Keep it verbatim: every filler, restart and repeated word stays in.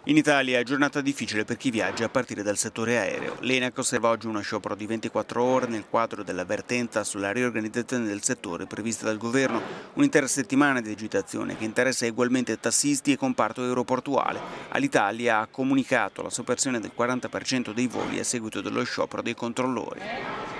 In Italia è giornata difficile per chi viaggia a partire dal settore aereo. L'ENAC osserva oggi uno sciopero di ventiquattro ore nel quadro dell'avvertenza sulla riorganizzazione del settore prevista dal governo, un'intera settimana di agitazione che interessa ugualmente tassisti e comparto aeroportuale. Alitalia ha comunicato la soppressione del quaranta per cento dei voli a seguito dello sciopero dei controllori.